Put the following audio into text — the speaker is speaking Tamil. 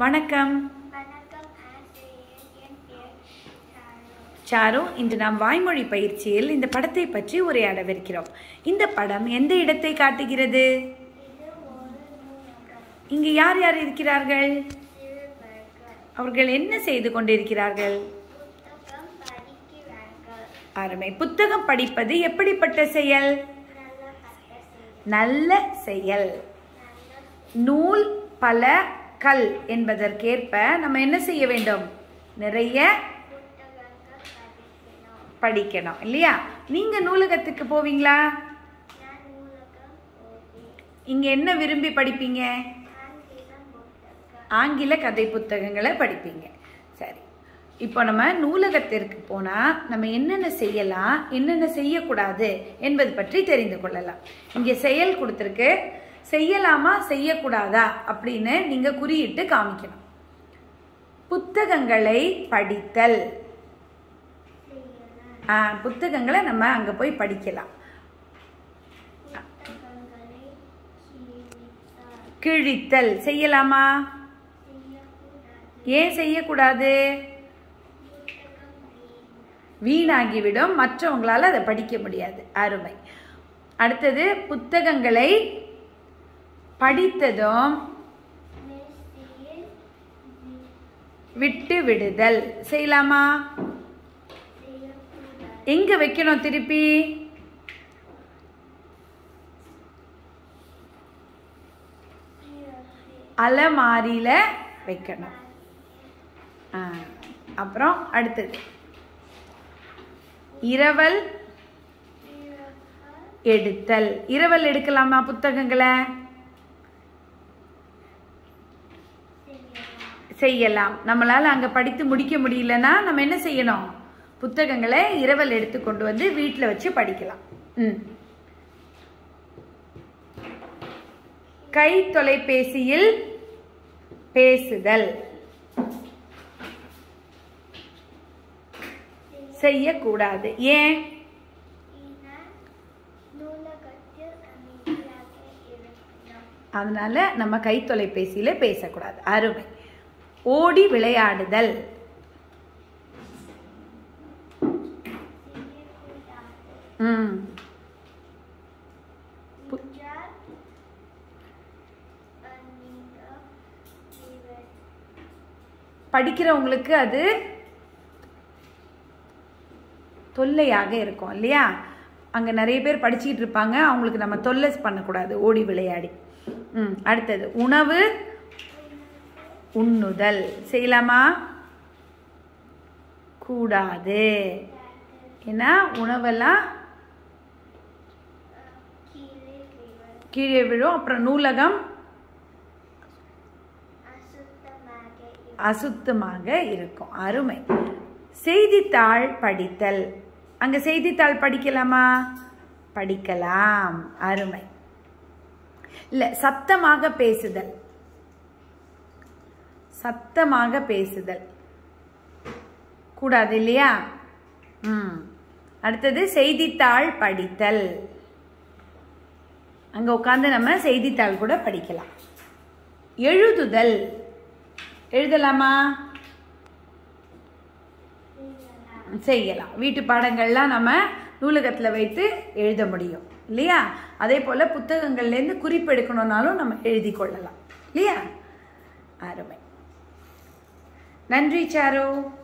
வணக்கம். சாரு, இன்று நாம் வாய்மொழி பயிற்சியில் இந்த படத்தை பற்றி உரையாடவிருக்கிறோம். இந்த படம் எந்த இடத்தை காட்டுகிறது? இங்கு யார் யார் இருக்கிறார்கள்? அவர்கள் என்ன செய்து கொண்டிருக்கிறார்கள்? அருமை. புத்தகம் படிப்பது எப்படிப்பட்ட செயல்? நல்ல செயல். நூல் பல கல் என்பதற்கேற்ப நம்ம என்ன செய்ய வேண்டும்? நிறைய படிக்கணும் இல்லையா? நீங்க நூலகத்துக்கு போவீங்களா? இங்க என்ன விரும்பி படிப்பீங்க? ஆங்கில கதை புத்தகங்களை படிப்பீங்க. சரி, இப்போ நம்ம நூலகத்திற்கு போனா நம்ம என்னென்ன செய்யலாம், என்னென்ன செய்யக்கூடாது என்பது பற்றி தெரிந்து கொள்ளலாம். இங்க செயல் கொடுத்திருக்கு. செய்யலாமா செய்யக்கூடாதா அப்படின்னு நீங்க குறியிட்டு காமிக்கணும். புத்தகங்களை படித்தல். புத்தகங்களை நம்ம அங்க போய் படிக்கலாம். கிழித்தல் செய்யலாமா? ஏன் செய்யக்கூடாது? வீணாகிவிடும், மற்றவங்களால அதை படிக்க முடியாது. அருமை. அடுத்தது, புத்தகங்களை படித்ததும் விட்டு விடுதல் செய்யலாமா? எங்க வைக்கணும்? திருப்பி அலமாரியில வைக்கணும். அப்புறம் அடுத்தது, இரவல் எடுத்தல். இரவல் எடுக்கலாமா புத்தகங்களை? செய்யலாம். நம்மளால அங்க படித்து முடிக்க முடியலன்னா நம்ம என்ன செய்யணும்? புத்தகங்களை இரவல் எடுத்து கொண்டு வந்து வீட்டில் வச்சு படிக்கலாம். கை தொலைபேசியில் பேசுதல் செய்யக்கூடாது. ஏன்? அதனால நம்ம கை தொலைபேசியில பேசக்கூடாது. அருமை. ஓடி விளையாடுதல் படிக்கிறவங்களுக்கு அது தொல்லையாக இருக்கும் இல்லையா? அங்க நிறைய பேர் படிச்சுட்டு இருப்பாங்க, அவங்களுக்கு நம்ம தொல்லை பண்ணக்கூடாது ஓடி விளையாடி. அடுத்தது, உணவு உண்ணுதல் செய்யலாமா? கூடாது. ஏன்னா உணவெல்லாம் கீழே விழும். அப்புறம் நூலகம் அசுத்தமாக இருக்கும். அருமை. செய்தித்தாள் படித்தல். அங்க செய்தித்தாள் படிக்கலாமா? படிக்கலாம். அருமை. இல்ல, சத்தமாக பேசுதல். சத்தமாக பேசுதல் கூடாது இல்லையா? அடுத்தது, செய்தித்தாள் படித்தல். அங்க உட்கார்ந்து நம்ம செய்தித்தாள் கூட படிக்கலாம். எழுதுதல். எழுதலாமா? செய்யலாம். வீட்டு பாடங்கள்லாம் நம்ம நூலகத்தில் வைத்து எழுத முடியும் இல்லையா? அதே போல புத்தகங்கள்லேருந்து குறிப்பெடுக்கணும்னாலும் நம்ம எழுதி கொள்ளலாம் இல்லையா? அருமை. நன்றி சாரு.